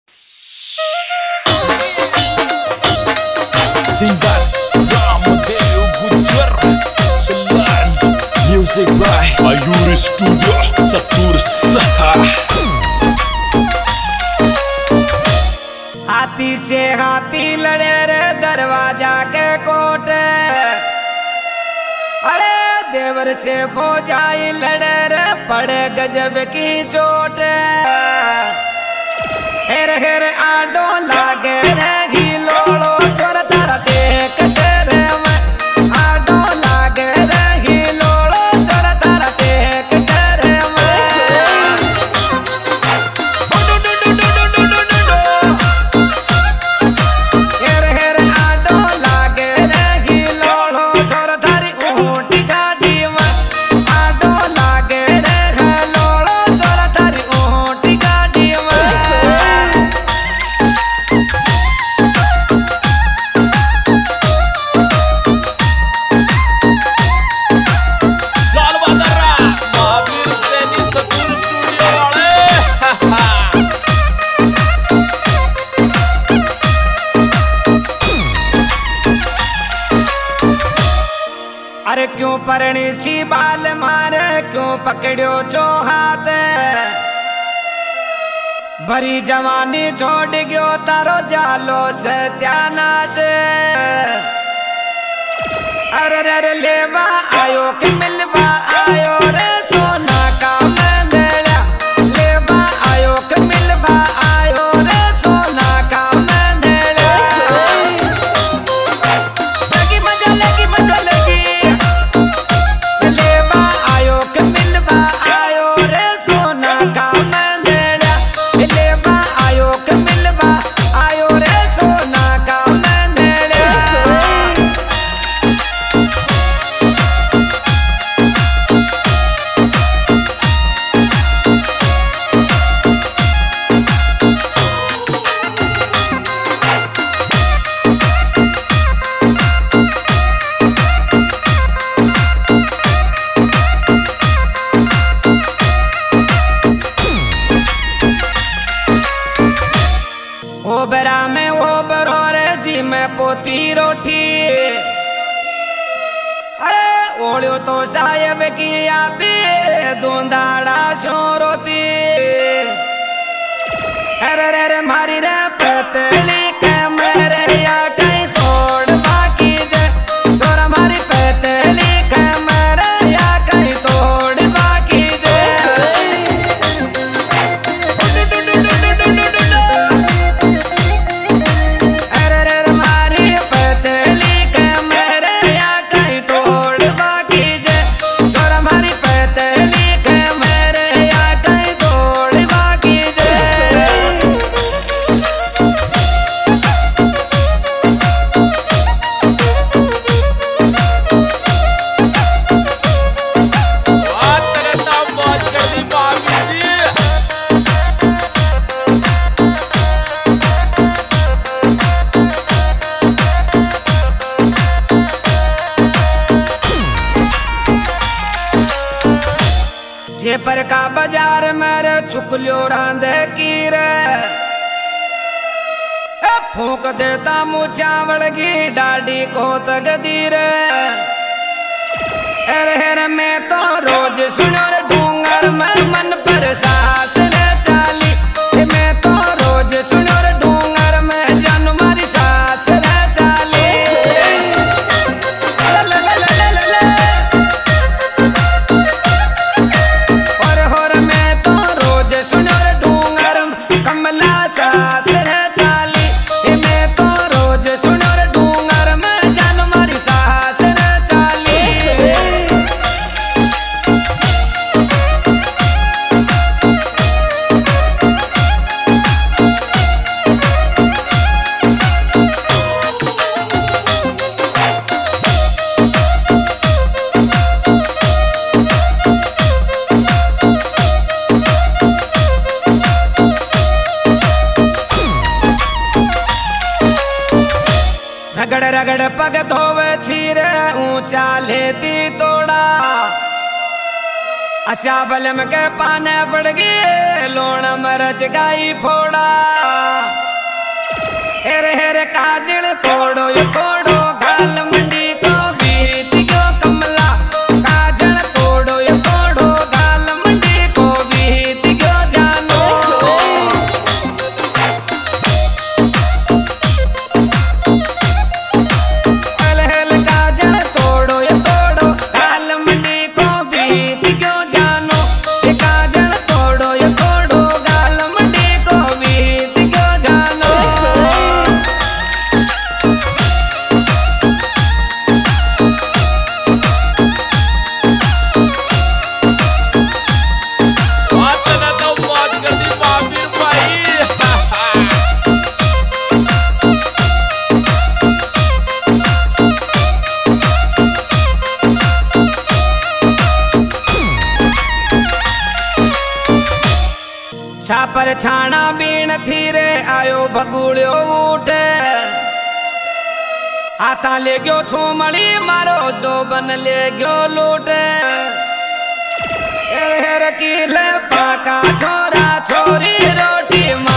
Singgah Ramadeo Gujar Selan Music by Ayuri Studio Satur Saha। हाथी से हाथी लड़े रे दरवाजा के कोट, अरे देवर से भौजाई लड़े रे पड़े गजब की चोट। हेर हेर आडो लागे रे हिलोड़ो छोर तारा देख तेरे में, आडो लागे रे हिलोड़ो छोर तारा देख तेरे में। हेर हेर आडो लागे रे हिलोड़ो छोर थारी ऊंट गाड़ी में, आडो लागे रे हिलोड़ो छोर थारी ऊंट गाड़ी में। अरे क्यों परणी ची बाल मारे, क्यों पकड़ो चो हाथ, भरी जवानी छोड़ गयो तारो जालो सत्यानाश। अरे रे लेवा आयो कि मिलवा आयो रे सोना का मंडला, लेवा आयो कि मिलवा आयो रे सोना का मंडला। लगी मजा लगी मजा लगी, लेवा आयो कि मिलवा आयो रे सोना का मंडला, लेवा आयो कि मिलवा आयो रे सोना का मंडला। ओ बरा में वो बरोरे जी में पोती रोटी, अरे ओलियो तो साहेब की आती दूंदाड़ा शो रोती। अरे रे रे मारी रे पतली के मेरे या कहीं तोड़ बाकी जे, छोरा मारी पतली के मेरे या कहीं तोड़ बाकी जे। अरे रे मारी पतली के मेरे या कहीं तोड़ बाकी जे, छोरा मारी पतली के मेरे या कहीं तोड़ बाकी जे। जे पर का बाजार मेरे चुकलियो रांधे की रे, फूक देता मुचावड़ की डाडी को तगदी रे। अरे हेर मैं तो रोज सुनो रे डूंगर में मन पर सास रे चाली, मैं तो रोज सुनो रे डूंगर में जान मारी सास रे चाली। और मैं तो रोज सुनो रे डूंगर में कमला सास रे चाली, मैं तो रोज सुनो रे डूंगर में जान मारी सास रे चाली। रगड़ रगड़ पग धोवे छीरे ऊंचा लेती तोड़ा, अशा बलम के पाने पड़ गए लोण मरच गाई फोड़ा। हेर काजल तोड़ो यो तोड़ो गाल मंडी को बीत गयो कमला काजल तोड़ो यो तोड़ो गाल मंडी को बीत गयो जानो हेल हेल काजल तोड़ो यो तोड़ो गाल मंडी को बीत गयो जानो ये काजल तोड़ो यो तोड़ो गाल मंडी को बीत गयो जानो छापर छाना बीन थी रे आयो भगुड़ियो उठे आता ले गयो छूमड़ी मारो जो बन ले गयो लूटे हेर की ले पाका छोरा छोरी रोटी